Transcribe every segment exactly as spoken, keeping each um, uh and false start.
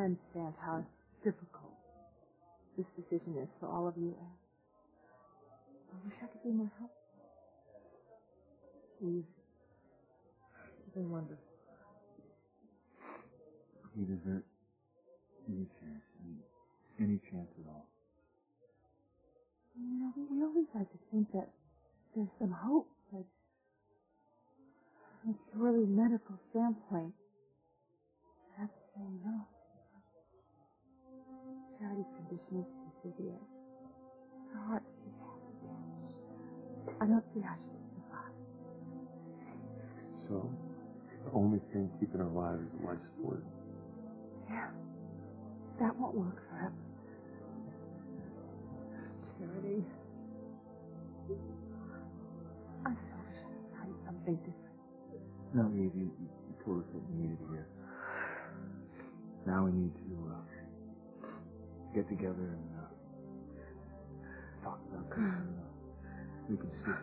understand how difficult this decision is for all of you. I wish I could be more help. Eve, you've been wonderful. He deserves any chance, any, any chance at all. You know, we always like to think that there's some hope, but from a purely medical standpoint, I have to say no. Charity's condition is too severe. Her heart's too badly damaged. I don't see how she can survive. So, the only thing keeping her alive is life support. Yeah. That won't work forever. Charity. I so wish I could tell you something different. No, Eve, you, you told us what we needed to hear. Now we need to uh, get together and uh, talk about this and uh, make a decision.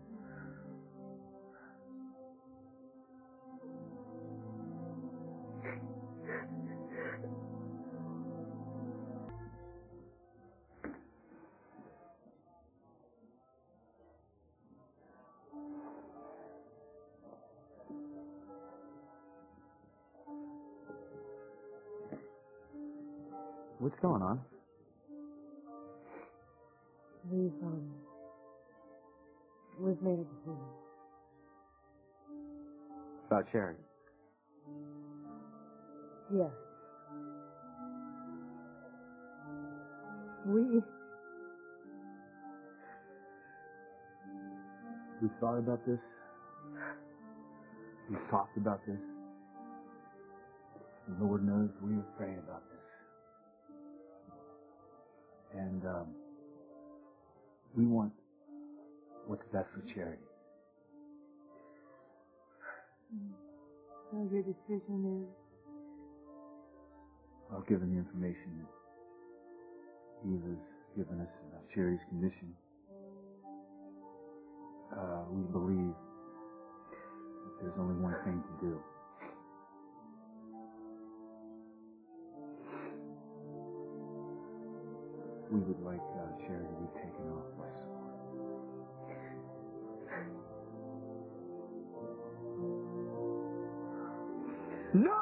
What's going on? We've, um, we've made a decision. About Charity. Yes. We... We thought about this. We've talked about this. And Lord knows we were praying about this. And um, we want what's best for Charity. So your decision is? Well, given the information that Eve has given us about Charity's condition, uh, we believe that there's only one thing to do. We would like uh, Charity to be taken off life support. No!